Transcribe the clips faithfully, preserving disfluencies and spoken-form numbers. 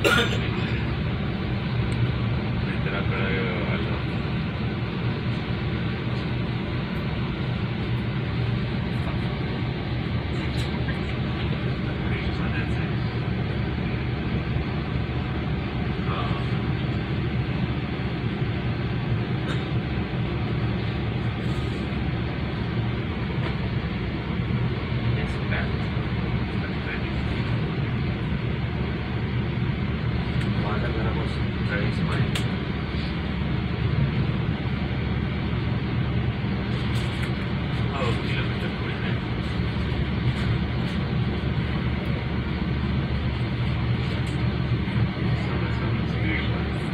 मित्राकडे आलो. माझ्या घरापासून चाळीस माईल हो किलोमीटर पुढे नाही. सगळं सगळं स्पीड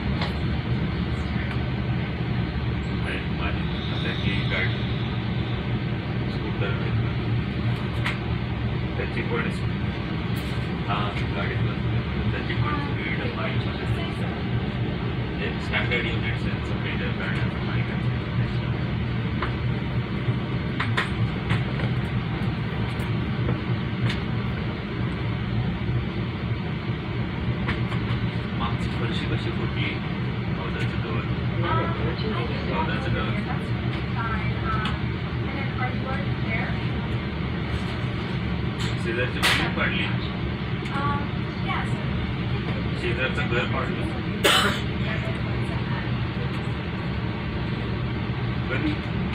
माझी आता ही गाडी स्कूटर त्याची पण हां गाडीत त्याची पण स्पीड माईलमध्ये स्टँडर्ड युनिट्स यांचं मेजर करण्याचं माहिती आहे. मागची फरशी कशी फुटली गवताचं गवत गवताचं गवत शेजारची बिल्डिंग पाडली. शेजारचं घर पाडलं. कधी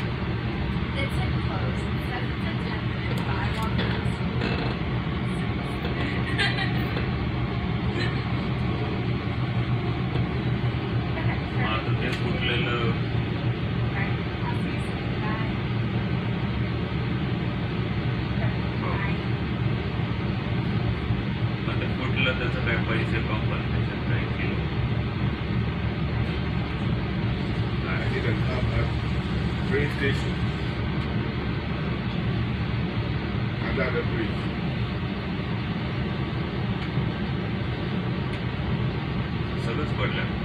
आता ते फुटलेलं आता फुटलं त्याचं काय पैसे कॉम्पन्सेशन काय केलं. Train station. Under the bridge. सगळंच पडलं.